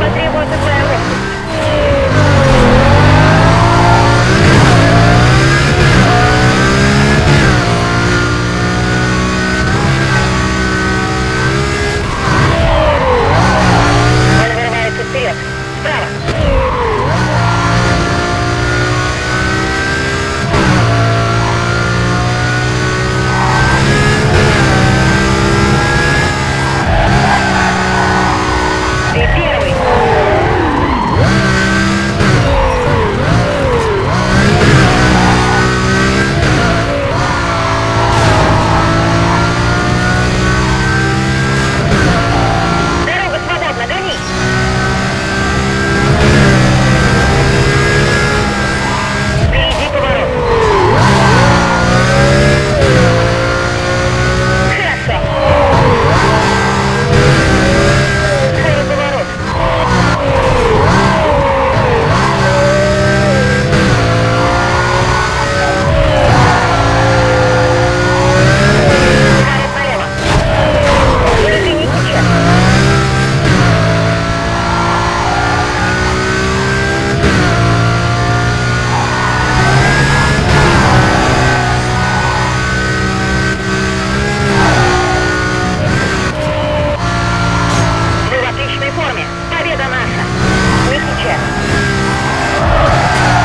требуется твоя ловкость. Он вырывается вперед. Справа. Ты первый. Дорога свободна, гони. Впереди поворот. Хорошо. Скоро поворот. Поворот налево. Или ты не сейчас? Мы в отличной форме. Победа наша. Не сейчас.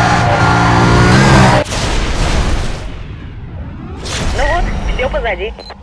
Ну вот, все позади.